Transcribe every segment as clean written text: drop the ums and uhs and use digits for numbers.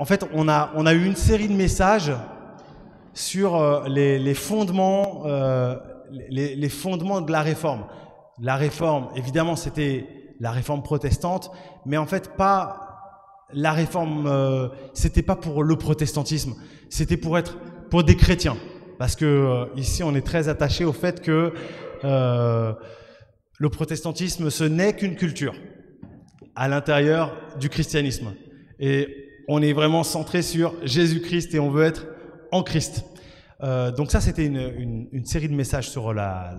en fait, on a eu une série de messages sur les fondements, les fondements de la réforme. La réforme, évidemment, c'était la réforme protestante, mais en fait, pas la réforme, c'était pas pour le protestantisme, c'était pour des chrétiens. Parce que ici, on est très attaché au fait que le protestantisme, ce n'est qu'une culture à l'intérieur du christianisme. Et on est vraiment centré sur Jésus-Christ et on veut être en Christ. Donc ça, c'était une série de messages sur,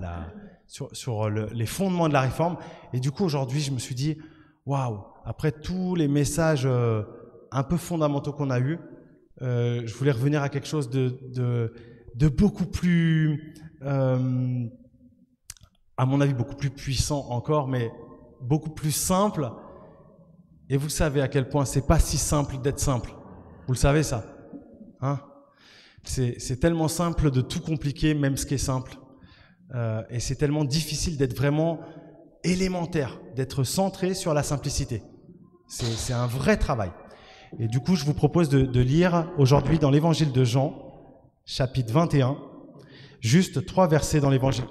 les fondements de la réforme. Et du coup, aujourd'hui, je me suis dit, waouh, après tous les messages un peu fondamentaux qu'on a eus, je voulais revenir à quelque chose de beaucoup plus, à mon avis, beaucoup plus puissant encore, mais beaucoup plus simple. Et vous savez à quel point c'est pas si simple d'être simple. Vous le savez ça, hein? C'est tellement simple de tout compliquer, même ce qui est simple. Et c'est tellement difficile d'être vraiment élémentaire, d'être centré sur la simplicité. C'est un vrai travail. Et du coup, je vous propose de lire aujourd'hui dans l'évangile de Jean, chapitre 21, juste 3 versets dans l'évangile.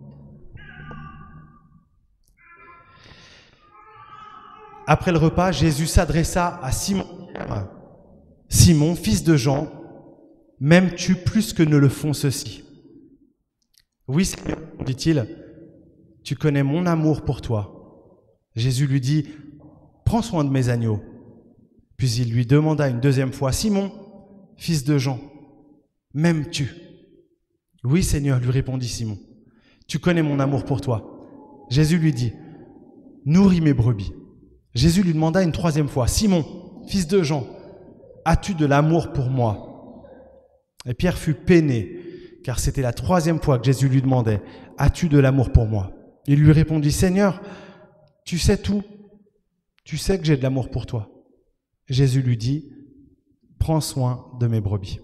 Après le repas, Jésus s'adressa à Simon. Simon, fils de Jean, m'aimes-tu plus que ne le font ceux-ci? Oui, Seigneur, dit-il, tu connais mon amour pour toi. Jésus lui dit, prends soin de mes agneaux. Puis il lui demanda une deuxième fois, Simon, fils de Jean, m'aimes-tu? Oui, Seigneur, lui répondit Simon, tu connais mon amour pour toi. Jésus lui dit, nourris mes brebis. Jésus lui demanda une troisième fois, Simon, fils de Jean, as-tu de l'amour pour moi? Et Pierre fut peiné, car c'était la troisième fois que Jésus lui demandait, as-tu de l'amour pour moi? Il lui répondit, Seigneur, tu sais tout, tu sais que j'ai de l'amour pour toi. Jésus lui dit, prends soin de mes brebis.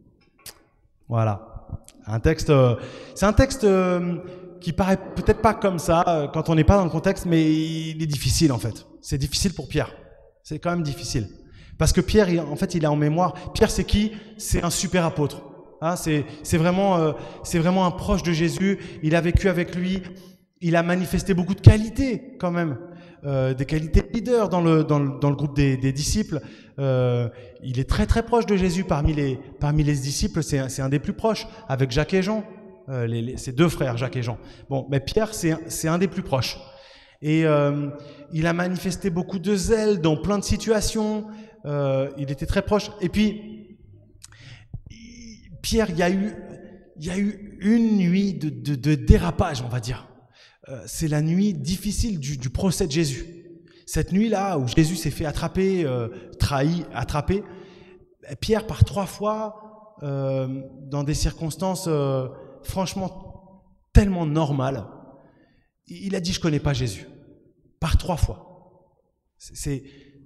Voilà. C'est un texte qui paraît peut-être pas comme ça quand on n'est pas dans le contexte, mais il est difficile en fait. C'est difficile pour Pierre. C'est quand même difficile. Parce que Pierre, il a en mémoire. Pierre, c'est qui? C'est un super apôtre. Hein, c'est vraiment un proche de Jésus. Il a vécu avec lui. Il a manifesté beaucoup de qualités quand même. Des qualités de leader dans le groupe des disciples. Il est très très proche de Jésus parmi les disciples. C'est un des plus proches avec Jacques et Jean. Ses deux frères, Jacques et Jean. Bon, mais Pierre, c'est un des plus proches. Et il a manifesté beaucoup de zèle dans plein de situations. Il était très proche. Et puis, Pierre, il y a eu une nuit de dérapage, on va dire. C'est la nuit difficile du procès de Jésus. Cette nuit-là où Jésus s'est fait attraper, trahi, attrapé, Pierre, par 3 fois, dans des circonstances franchement tellement normales, il a dit « je connais pas Jésus ». Par 3 fois. C'est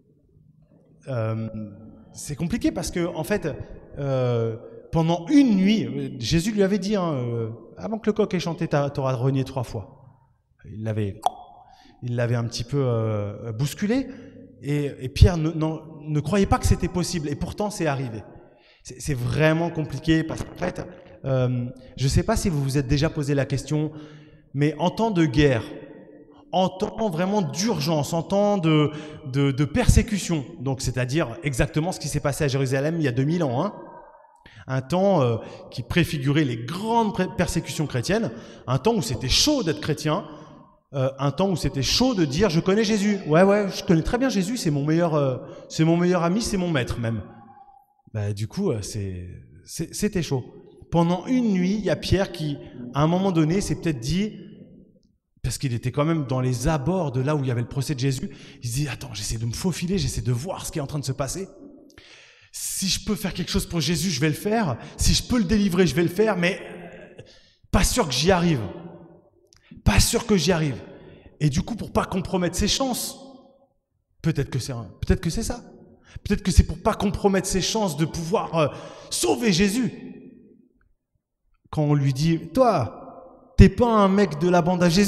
compliqué parce que en fait, pendant une nuit, Jésus lui avait dit avant que le coq ait chanté, t'auras renié 3 fois. Il l'avait un petit peu bousculé et Pierre ne croyait pas que c'était possible et pourtant c'est arrivé. C'est vraiment compliqué parce qu'en fait, je ne sais pas si vous vous êtes déjà posé la question, mais en temps de guerre, en temps vraiment d'urgence, en temps de persécution, donc c'est-à-dire exactement ce qui s'est passé à Jérusalem il y a 2000 ans, hein, un temps qui préfigurait les grandes persécutions chrétiennes, un temps où c'était chaud d'être chrétien, un temps où c'était chaud de dire « je connais Jésus ». Ouais, je connais très bien Jésus, c'est mon meilleur ami, c'est mon maître même. Bah, du coup, c'était chaud. Pendant une nuit, il y a Pierre qui, à un moment donné, s'est peut-être dit, parce qu'il était quand même dans les abords de là où il y avait le procès de Jésus, il se dit « attends, j'essaie de me faufiler, j'essaie de voir ce qui est en train de se passer. Si je peux faire quelque chose pour Jésus, je vais le faire. Si je peux le délivrer, je vais le faire, mais pas sûr que j'y arrive. Pas sûr que j'y arrive. » Et du coup, pour pas compromettre ses chances, peut-être que c'est ça. Peut-être que c'est pour pas compromettre ses chances de pouvoir sauver Jésus. Quand on lui dit « toi, t'es pas un mec de la bande à Jésus ?»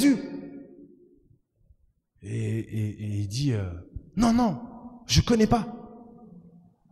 Et il dit « non, je connais pas. »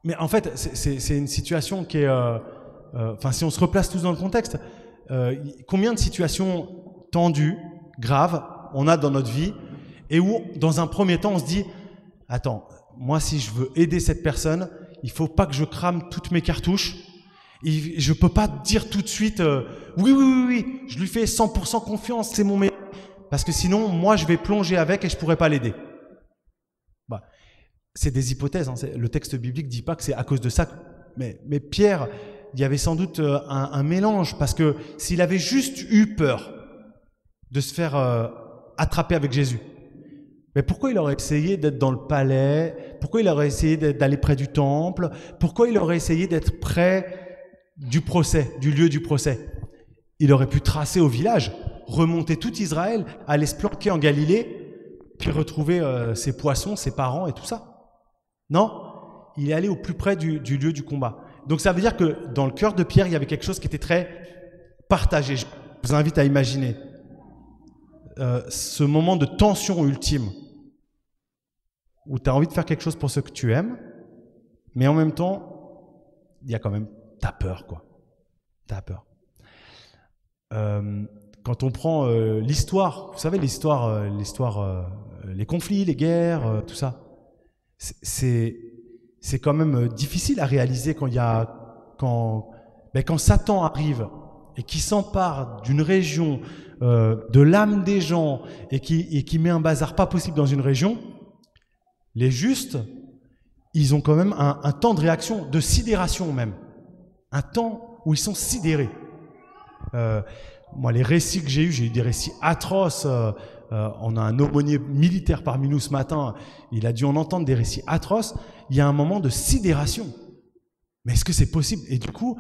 Mais en fait, c'est une situation qui est... Enfin, si on se replace tous dans le contexte, combien de situations tendues, graves, on a dans notre vie, et où, dans un premier temps, on se dit « Attends, moi, si je veux aider cette personne, il faut pas que je crame toutes mes cartouches. Je peux pas dire tout de suite oui, je lui fais 100% confiance, c'est mon meilleur. Parce que sinon, moi, je vais plonger avec et je pourrais pas l'aider. » Bah, c'est des hypothèses. Hein. Le texte biblique dit pas que c'est à cause de ça. Mais Pierre, il y avait sans doute un mélange, parce que s'il avait juste eu peur de se faire attraper avec Jésus, mais pourquoi il aurait essayé d'être dans le palais? Pourquoi il aurait essayé d'aller près du temple? Pourquoi il aurait essayé d'être près du procès, du lieu du procès? Il aurait pu tracer au village, remonter tout Israël, aller se planquer en Galilée, puis retrouver ses poissons, ses parents et tout ça. Non, il est allé au plus près du lieu du combat. Donc ça veut dire que dans le cœur de Pierre, il y avait quelque chose qui était très partagé. Je vous invite à imaginer ce moment de tension ultime, où tu as envie de faire quelque chose pour ceux que tu aimes, mais en même temps, il y a quand même, t'as peur, quoi. T'as peur. Quand on prend l'histoire, vous savez, l'histoire, les conflits, les guerres, tout ça, c'est quand même difficile à réaliser quand Satan arrive et qui s'empare d'une région, de l'âme des gens, et qui met un bazar pas possible dans une région. Les justes, ils ont quand même un temps de réaction, de sidération même. Un temps où ils sont sidérés. Moi, les récits que j'ai eu des récits atroces. On a un aumônier militaire parmi nous ce matin. Il a dû en entendre des récits atroces. Il y a un moment de sidération. Mais est-ce que c'est possible? Et du coup,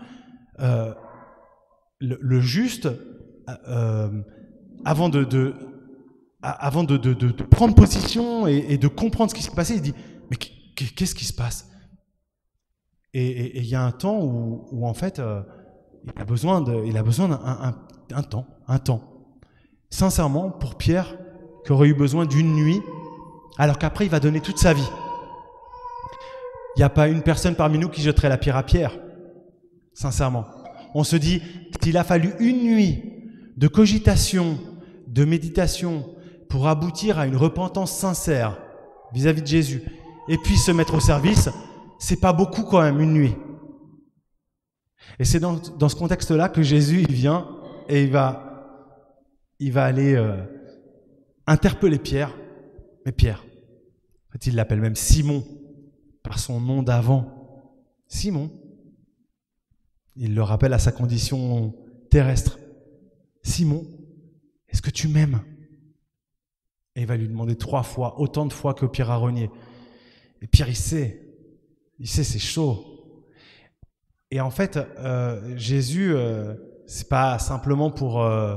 le juste, avant de prendre position et de comprendre ce qui s'est passé, il dit « Mais qu'est-ce qui se passe ?» Et il y a un temps où en fait, il a besoin d'un temps. Sincèrement, pour Pierre, qui aurait eu besoin d'une nuit, alors qu'après il va donner toute sa vie. Il n'y a pas une personne parmi nous qui jetterait la pierre à Pierre. Sincèrement. On se dit qu'il a fallu une nuit de cogitation, de méditation, pour aboutir à une repentance sincère vis-à-vis de Jésus, et puis se mettre au service. C'est pas beaucoup quand même, une nuit. Et c'est dans ce contexte-là que Jésus il vient et il va aller interpeller Pierre. Mais Pierre, en fait, il l'appelle même Simon, par son nom d'avant. Simon. Il le rappelle à sa condition terrestre. Simon, est-ce que tu m'aimes? Et il va lui demander 3 fois, autant de fois que Pierre a renié. Et Pierre, il sait, c'est chaud. Et en fait, Jésus, c'est pas simplement pour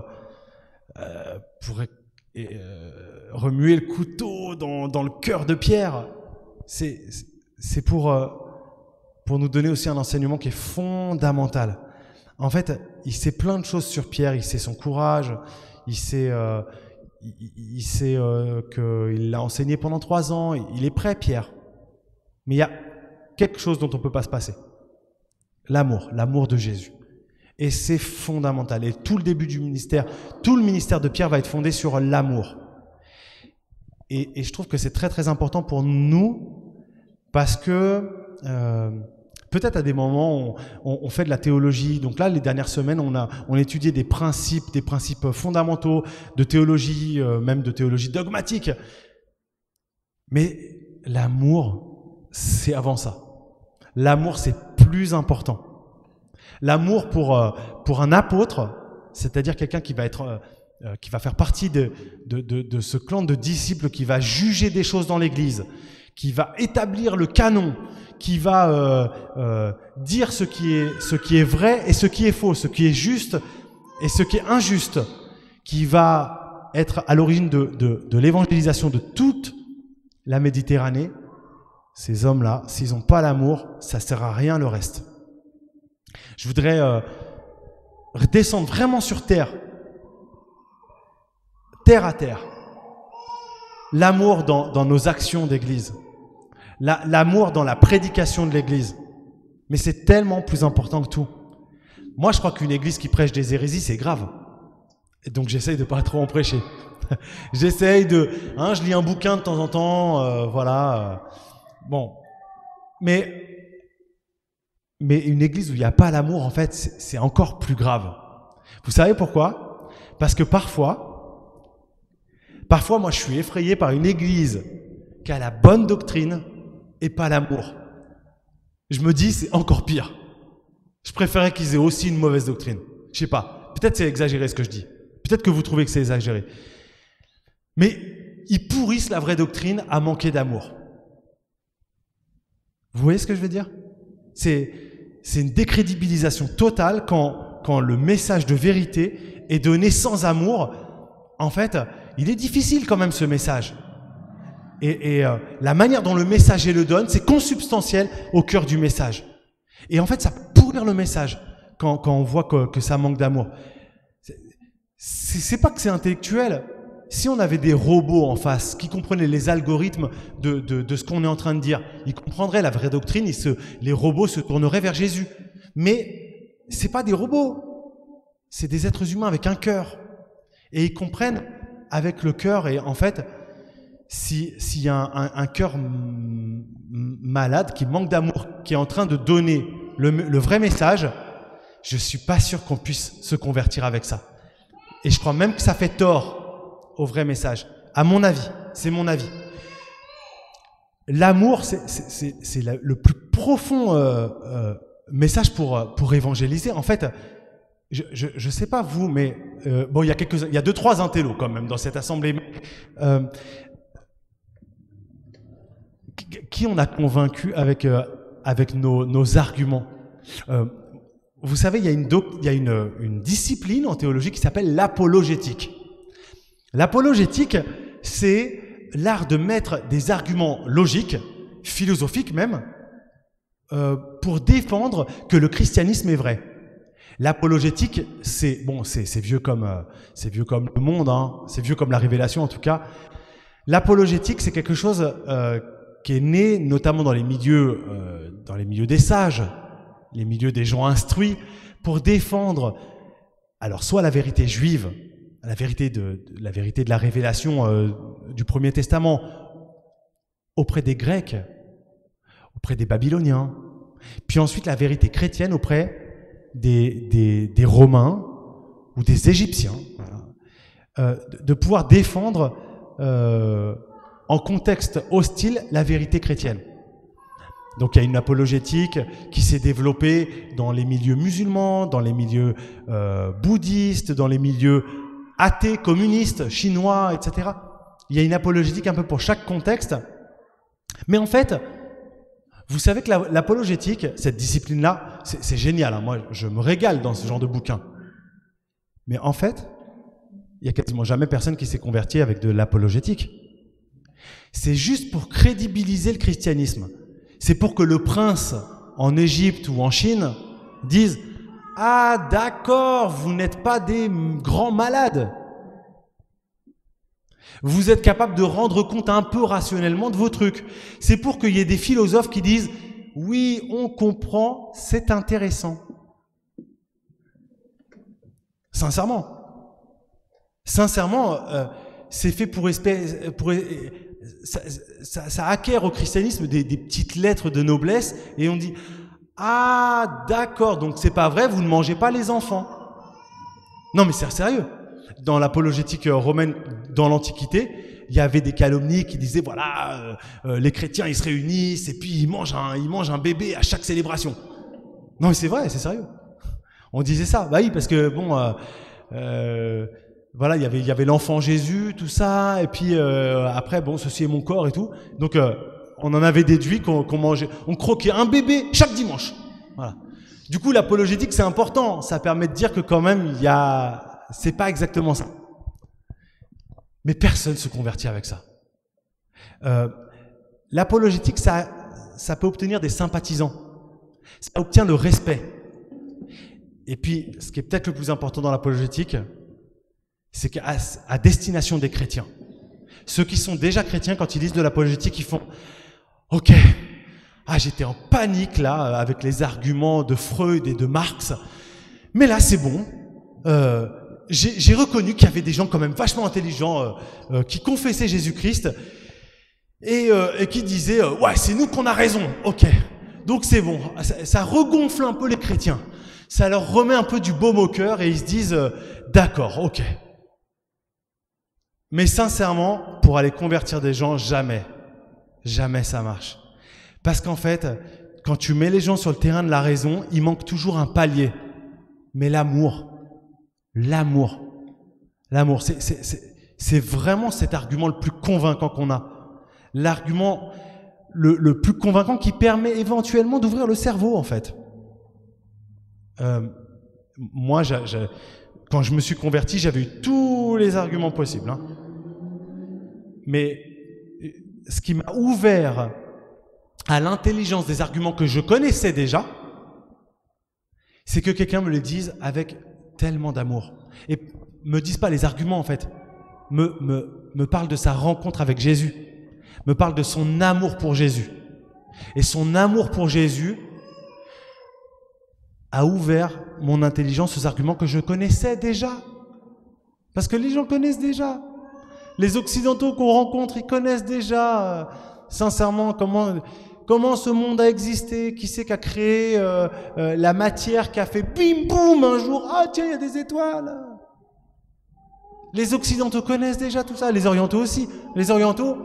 remuer le couteau dans le cœur de Pierre. C'est pour nous donner aussi un enseignement qui est fondamental. En fait, il sait plein de choses sur Pierre. Il sait son courage. Il sait qu'il l'a enseigné pendant 3 ans. Il est prêt, Pierre. Mais il y a quelque chose dont on ne peut pas se passer. L'amour de Jésus. Et c'est fondamental. Et tout le début du ministère, tout le ministère de Pierre va être fondé sur l'amour. Et je trouve que c'est très très important pour nous, parce que peut-être à des moments on fait de la théologie. Donc là, les dernières semaines, on étudiait des principes fondamentaux de théologie, même de théologie dogmatique. Mais l'amour, c'est avant ça. L'amour, c'est plus important. L'amour pour un apôtre, c'est-à-dire quelqu'un qui va faire partie de ce clan de disciples, qui va juger des choses dans l'Église, qui va établir le canon, qui va dire ce qui est vrai et ce qui est faux, ce qui est juste et ce qui est injuste, qui va être à l'origine de l'évangélisation de toute la Méditerranée. Ces hommes-là, s'ils n'ont pas l'amour, ça ne sert à rien le reste. Je voudrais descendre vraiment sur terre à terre. L'amour dans nos actions d'église. L'amour dans la prédication de l'Église. Mais c'est tellement plus important que tout. Moi, je crois qu'une Église qui prêche des hérésies, c'est grave. Et donc, j'essaye de pas trop en prêcher. J'essaye de... je lis un bouquin de temps en temps, voilà. Bon. Mais une Église où il n'y a pas l'amour, en fait, c'est encore plus grave. Vous savez pourquoi? Parce que parfois, moi, je suis effrayé par une Église qui a la bonne doctrine et pas l'amour. Je me dis, c'est encore pire. Je préférais qu'ils aient aussi une mauvaise doctrine. Je sais pas. Peut-être c'est exagéré ce que je dis. Peut-être que vous trouvez que c'est exagéré. Mais ils pourrissent la vraie doctrine à manquer d'amour. Vous voyez ce que je veux dire? C'est une décrédibilisation totale quand le message de vérité est donné sans amour. En fait, il est difficile quand même ce message. Et la manière dont le messager le donne, c'est consubstantiel au cœur du message. Et en fait, ça pourrit le message quand on voit que ça manque d'amour. C'est pas que c'est intellectuel. Si on avait des robots en face qui comprenaient les algorithmes de ce qu'on est en train de dire, ils comprendraient la vraie doctrine, les robots se tourneraient vers Jésus. Mais c'est pas des robots, c'est des êtres humains avec un cœur. Et ils comprennent avec le cœur. Et en fait, s'il y a un cœur malade, qui manque d'amour, qui est en train de donner le vrai message, je suis pas sûr qu'on puisse se convertir avec ça. Et je crois même que ça fait tort au vrai message. À mon avis, c'est mon avis. L'amour, c'est le plus profond message pour évangéliser. En fait, je sais pas vous, mais bon, il y a 2-3 intellos quand même dans cette assemblée. Qui on a convaincu avec nos arguments? Vous savez, il y a une discipline en théologie qui s'appelle l'apologétique. L'apologétique, c'est l'art de mettre des arguments logiques, philosophiques même, pour défendre que le christianisme est vrai. L'apologétique, c'est vieux comme le monde, hein, c'est vieux comme la révélation en tout cas. L'apologétique, c'est quelque chose qui est né notamment dans les milieux des sages, les milieux des gens instruits, pour défendre alors soit la vérité juive, la vérité de la révélation du Premier Testament auprès des Grecs, auprès des Babyloniens, puis ensuite la vérité chrétienne auprès des Romains ou des Égyptiens, voilà. De pouvoir défendre en contexte hostile la vérité chrétienne. Donc il y a une apologétique qui s'est développée dans les milieux musulmans, dans les milieux bouddhistes, dans les milieux athées, communistes, chinois, etc. Il y a une apologétique un peu pour chaque contexte. Mais en fait, vous savez que l'apologétique, cette discipline-là, c'est génial, hein. Moi, je me régale dans ce genre de bouquin. Mais en fait, il n'y a quasiment jamais personne qui s'est converti avec de l'apologétique. C'est juste pour crédibiliser le christianisme. C'est pour que le prince en Égypte ou en Chine dise « Ah, d'accord, vous n'êtes pas des grands malades. Vous êtes capable de rendre compte un peu rationnellement de vos trucs. » C'est pour qu'il y ait des philosophes qui disent « Oui, on comprend, c'est intéressant. » Sincèrement, c'est fait pour ça acquiert au christianisme des petites lettres de noblesse et on dit « Ah, d'accord, donc c'est pas vrai, vous ne mangez pas les enfants. » Non, mais c'est sérieux. Dans l'apologétique romaine, dans l'Antiquité, il y avait des calomnies qui disaient « Voilà, les chrétiens, ils se réunissent et puis ils mangent un bébé à chaque célébration. » Non, mais c'est vrai, c'est sérieux. On disait ça. Bah oui, parce que bon... voilà, il y avait l'enfant Jésus, tout ça, et puis après, bon, ceci est mon corps et tout. Donc, on en avait déduit qu'on mangeait, on croquait un bébé chaque dimanche. Voilà. Du coup, l'apologétique, c'est important. Ça permet de dire que quand même, c'est pas exactement ça. Mais personne se convertit avec ça. L'apologétique, ça peut obtenir des sympathisants. Ça obtient le respect. Et puis, ce qui est peut-être le plus important dans l'apologétique, c'est qu'à destination des chrétiens. Ceux qui sont déjà chrétiens, quand ils lisent de l'apologétique, ils font Ok. Ah, j'étais en panique là, avec les arguments de Freud et de Marx. Mais là, c'est bon. J'ai reconnu qu'il y avait des gens quand même vachement intelligents qui confessaient Jésus-Christ et qui disaient ouais, c'est nous qu'on a raison. Ok. Donc c'est bon. Ça regonfle un peu les chrétiens. Ça leur remet un peu du baume au cœur et ils se disent d'accord, ok. Mais sincèrement, pour aller convertir des gens, jamais ça marche. Parce qu'en fait, quand tu mets les gens sur le terrain de la raison, il manque toujours un palier. Mais l'amour, c'est vraiment cet argument le plus convaincant qu'on a. L'argument le plus convaincant qui permet éventuellement d'ouvrir le cerveau, en fait. Moi, quand je me suis converti, j'avais eu tous les arguments possibles. Hein. Mais ce qui m'a ouvert à l'intelligence des arguments que je connaissais déjà, c'est que quelqu'un me le dise avec tellement d'amour. Et me dise pas les arguments, en fait. Me parle de sa rencontre avec Jésus. Me parle de son amour pour Jésus. Et son amour pour Jésus a ouvert mon intelligence aux arguments que je connaissais déjà. Parce que les gens connaissent déjà. Les Occidentaux qu'on rencontre, ils connaissent déjà, sincèrement, comment ce monde a existé, qui c'est qui a créé la matière, qui a fait bim boum un jour, ah tiens, il y a des étoiles. Les Occidentaux connaissent déjà tout ça, les Orientaux aussi. Les Orientaux,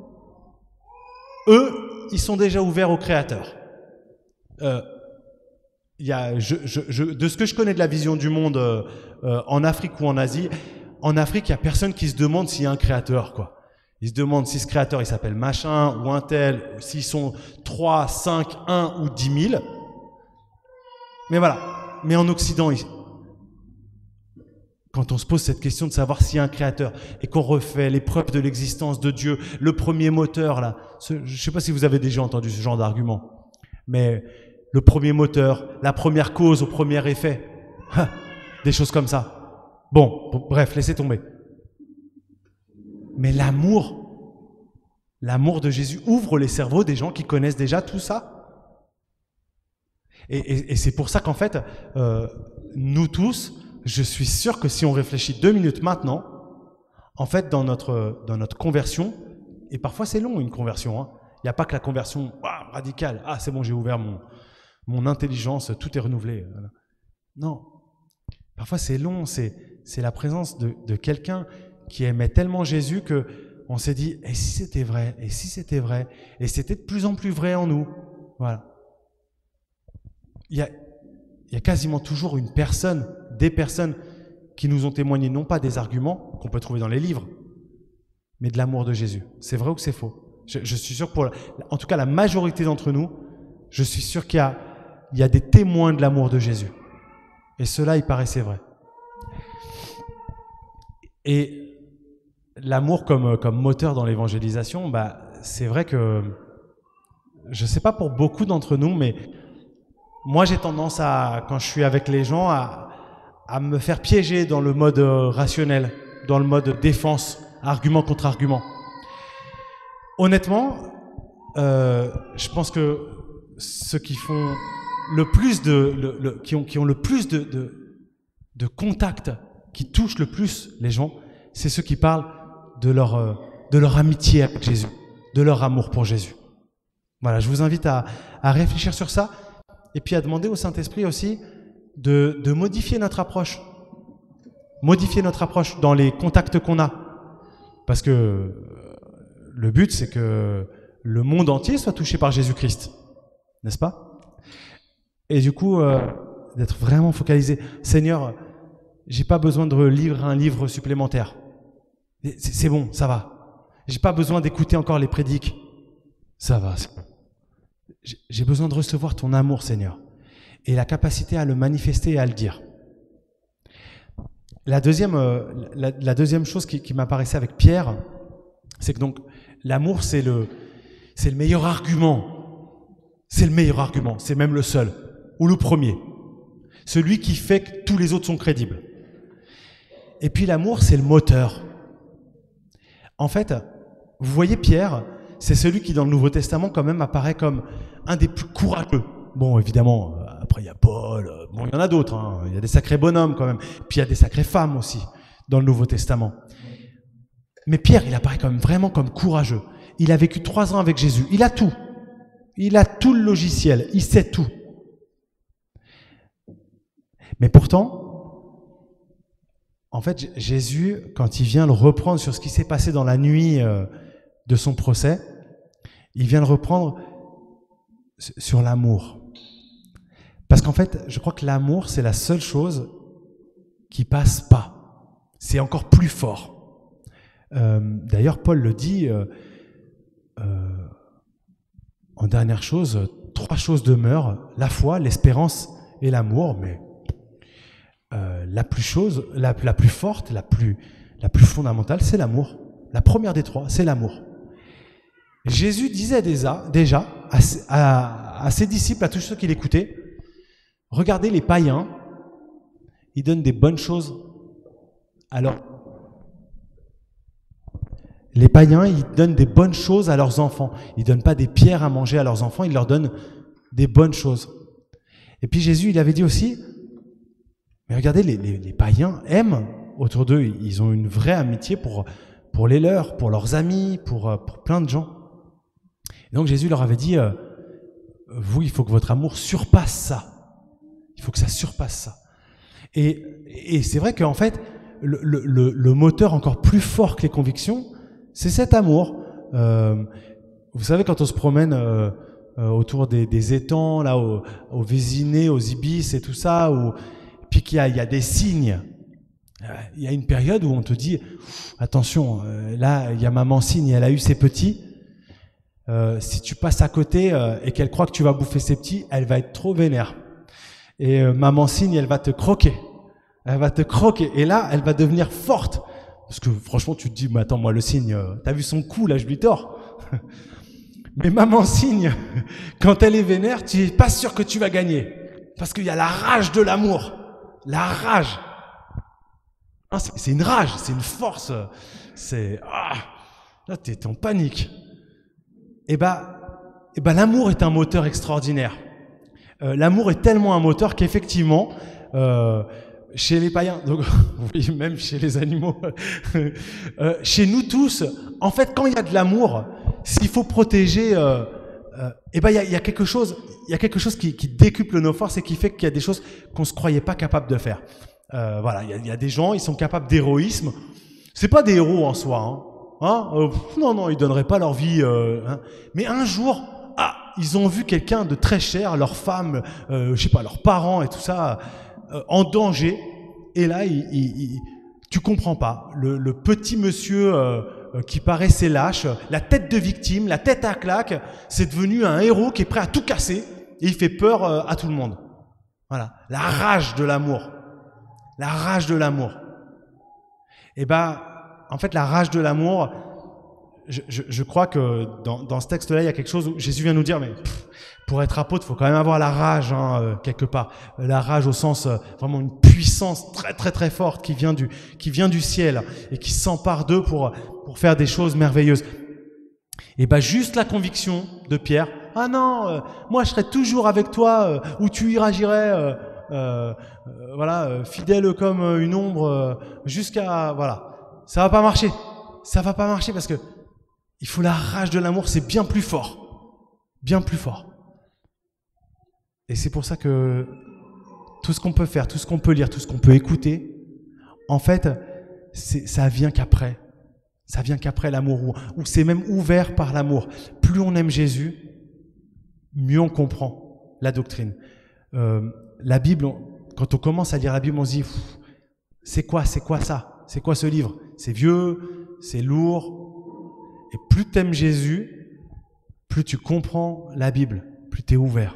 eux, ils sont déjà ouverts au Créateur. De ce que je connais de la vision du monde en Afrique ou en Asie, en Afrique, il n'y a personne qui se demande s'il y a un créateur, quoi. Ils se demandent si ce créateur, il s'appelle machin ou un tel, ou s'ils sont 3, 5, 1 ou 10 000. Mais voilà. Mais en Occident, quand on se pose cette question de savoir s'il y a un créateur et qu'on refait les preuves de l'existence de Dieu, le premier moteur, là, je ne sais pas si vous avez déjà entendu ce genre d'argument, mais le premier moteur, la première cause au premier effet, des choses comme ça. Bon, bref, laissez tomber. Mais l'amour de Jésus ouvre les cerveaux des gens qui connaissent déjà tout ça. Et c'est pour ça qu'en fait, nous tous, je suis sûr que si on réfléchit 2 minutes maintenant, en fait, dans notre conversion, et parfois c'est long une conversion, hein. Il n'y a pas que la conversion radicale. Ah, c'est bon, j'ai ouvert mon intelligence, tout est renouvelé. Non. Parfois c'est long, c'est la présence de quelqu'un qui aimait tellement Jésus que on s'est dit, et si c'était vrai, et si c'était vrai, et c'était de plus en plus vrai en nous. Voilà. Il y a quasiment toujours des personnes qui nous ont témoigné, non pas des arguments qu'on peut trouver dans les livres, mais de l'amour de Jésus. C'est vrai ou c'est faux? Je suis sûr que en tout cas la majorité d'entre nous, je suis sûr qu'il y a des témoins de l'amour de Jésus. Et cela, il paraissait vrai. Et l'amour comme moteur dans l'évangélisation, c'est vrai que, je ne sais pas pour beaucoup d'entre nous, mais moi j'ai tendance quand je suis avec les gens, à me faire piéger dans le mode rationnel, dans le mode défense, argument contre argument. Honnêtement, je pense que ceux qui font le plus qui ont le plus de contact, qui touchent le plus les gens, c'est ceux qui parlent de leur amitié avec Jésus, de leur amour pour Jésus. Voilà, je vous invite à réfléchir sur ça et puis à demander au Saint-Esprit aussi de modifier notre approche. Modifier notre approche dans les contacts qu'on a. Parce que le but, c'est que le monde entier soit touché par Jésus-Christ. N'est-ce pas? Et du coup, d'être vraiment focalisé. Seigneur, j'ai pas besoin de lire un livre supplémentaire. C'est bon, ça va. J'ai pas besoin d'écouter encore les prédiques. Ça va, c'est bon. J'ai besoin de recevoir ton amour, Seigneur. Et la capacité à le manifester et à le dire. La deuxième chose qui m'apparaissait avec Pierre, c'est que donc l'amour, c'est le meilleur argument. C'est le meilleur argument, c'est même le seul, ou le premier. Celui qui fait que tous les autres sont crédibles. Et puis l'amour, c'est le moteur. En fait, vous voyez Pierre, c'est celui qui dans le Nouveau Testament quand même apparaît comme un des plus courageux. Bon, évidemment, après il y a Paul, bon, il y en a d'autres, hein. Il y a des sacrés bonhommes quand même, puis il y a des sacrées femmes aussi dans le Nouveau Testament. Mais Pierre, il apparaît quand même vraiment comme courageux. Il a vécu 3 ans avec Jésus, il a tout. Il a tout le logiciel, il sait tout. Mais pourtant, en fait, Jésus, quand il vient le reprendre sur ce qui s'est passé dans la nuit de son procès, il vient le reprendre sur l'amour. Parce qu'en fait, je crois que l'amour, c'est la seule chose qui passe pas. C'est encore plus fort. D'ailleurs, Paul le dit, en dernière chose, 3 choses demeurent, la foi, l'espérance et l'amour, mais la plus forte, la plus fondamentale, c'est l'amour. La première des 3, c'est l'amour. Jésus disait déjà à ses disciples, à tous ceux qui l'écoutaient, regardez les païens, ils donnent des bonnes choses. Alors, les païens, ils donnent des bonnes choses à leurs enfants. Ils ne donnent pas des pierres à manger à leurs enfants, ils leur donnent des bonnes choses. Et puis Jésus, il avait dit aussi, mais regardez, les païens aiment autour d'eux, ils ont une vraie amitié pour les leurs, pour leurs amis, pour plein de gens. Et donc Jésus leur avait dit, vous, il faut que votre amour surpasse ça. Il faut que ça surpasse ça. Et c'est vrai qu'en fait, le moteur encore plus fort que les convictions, c'est cet amour. Vous savez, quand on se promène autour des étangs, là, au Vésiné, aux Ibis et tout ça, puis qu'il y a des signes, il y a une période où on te dit, attention, là, il y a maman cygne, elle a eu ses petits. Si tu passes à côté et qu'elle croit que tu vas bouffer ses petits, elle va être trop vénère. Et maman cygne, elle va te croquer. Elle va te croquer. Et là, elle va devenir forte. Parce que franchement, tu te dis, mais attends, moi, le cygne, t'as vu son cou, là, je lui tords. Mais maman cygne, quand elle est vénère, tu n'es pas sûr que tu vas gagner. Parce qu'il y a la rage de l'amour. La rage. C'est une rage, c'est une force. Là, t'es en panique. Et l'amour est un moteur extraordinaire. L'amour est tellement un moteur qu'effectivement, chez les païens, donc, oui, même chez les animaux, chez nous tous, en fait, quand il y a de l'amour, s'il faut protéger, il y a quelque chose qui décuple nos forces et qui fait qu'il y a des choses qu'on se croyait pas capable de faire. Voilà, il y a des gens, ils sont capables d'héroïsme. C'est pas des héros en soi, non, ils donneraient pas leur vie. Mais un jour, ils ont vu quelqu'un de très cher, leur femme, je sais pas, leurs parents et tout ça, en danger. Et là, tu comprends pas. Le petit monsieur qui paraissait lâche, la tête de victime, la tête à claque, c'est devenu un héros qui est prêt à tout casser et il fait peur à tout le monde. Voilà, la rage de l'amour. La rage de l'amour. En fait, la rage de l'amour, je crois que dans ce texte-là, il y a quelque chose où Jésus vient nous dire, mais pour être apôtre, il faut quand même avoir la rage, quelque part. La rage au sens, vraiment une puissance très très très forte qui vient du ciel et qui s'empare d'eux pour faire des choses merveilleuses. Et juste la conviction de Pierre, ah non, moi je serai toujours avec toi, où tu iras, j'irai, fidèle comme une ombre, jusqu'à, voilà. Ça va pas marcher. Ça va pas marcher parce que il faut la rage de l'amour, c'est bien plus fort. Bien plus fort. Et c'est pour ça que tout ce qu'on peut faire, tout ce qu'on peut lire, tout ce qu'on peut écouter, en fait, ça vient qu'après. Ça vient qu'après l'amour, ou c'est même ouvert par l'amour. Plus on aime Jésus, mieux on comprend la doctrine. La Bible, quand on commence à lire la Bible, on se dit, c'est quoi ça? C'est quoi ce livre? C'est vieux, c'est lourd. Et plus tu aimes Jésus, plus tu comprends la Bible, plus tu es ouvert.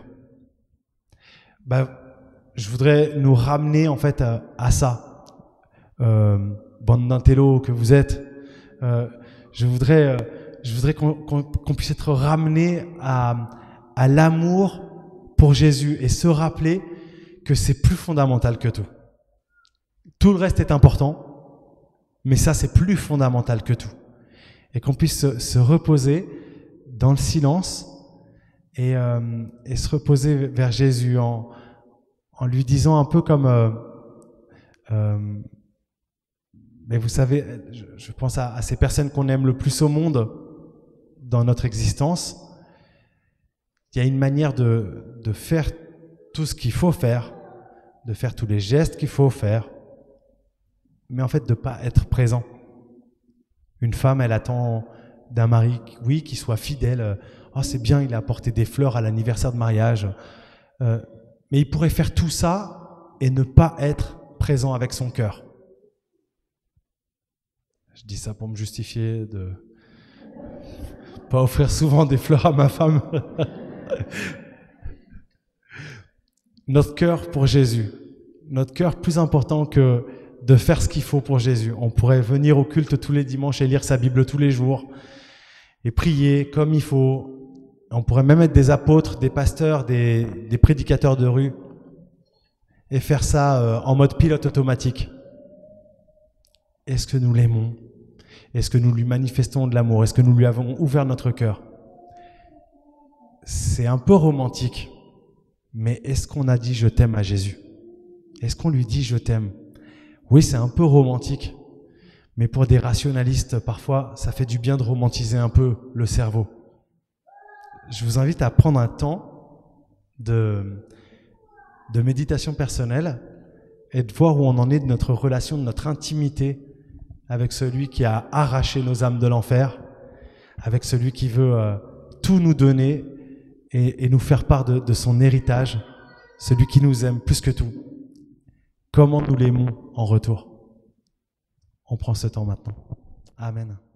Je voudrais nous ramener en fait à ça. Bande d'intellos que vous êtes, je voudrais qu'on puisse être ramené à l'amour pour Jésus et se rappeler que c'est plus fondamental que tout. Tout le reste est important, mais ça c'est plus fondamental que tout. Et qu'on puisse se reposer dans le silence et se reposer vers Jésus en lui disant un peu comme mais vous savez, je pense à ces personnes qu'on aime le plus au monde dans notre existence. Il y a une manière de faire tout ce qu'il faut faire, de faire tous les gestes qu'il faut faire, mais en fait de ne pas être présent. Une femme, elle attend d'un mari, oui, qui soit fidèle. Oh, c'est bien, il a apporté des fleurs à l'anniversaire de mariage. Mais il pourrait faire tout ça et ne pas être présent avec son cœur. Je dis ça pour me justifier de pas offrir souvent des fleurs à ma femme. Notre cœur pour Jésus. Notre cœur plus important que de faire ce qu'il faut pour Jésus. On pourrait venir au culte tous les dimanches et lire sa Bible tous les jours et prier comme il faut. On pourrait même être des apôtres, des pasteurs, des prédicateurs de rue et faire ça en mode pilote automatique. Est-ce que nous l'aimons ? Est-ce que nous lui manifestons de l'amour ? Est-ce que nous lui avons ouvert notre cœur ? C'est un peu romantique, mais est-ce qu'on a dit « je t'aime » à Jésus ? Est-ce qu'on lui dit « je t'aime » ? Oui, c'est un peu romantique, mais pour des rationalistes, parfois, ça fait du bien de romantiser un peu le cerveau. Je vous invite à prendre un temps de méditation personnelle et de voir où on en est de notre relation, de notre intimité avec celui qui a arraché nos âmes de l'enfer, avec celui qui veut tout nous donner et nous faire part de son héritage, celui qui nous aime plus que tout. Comment nous l'aimons en retour ? On prend ce temps maintenant. Amen.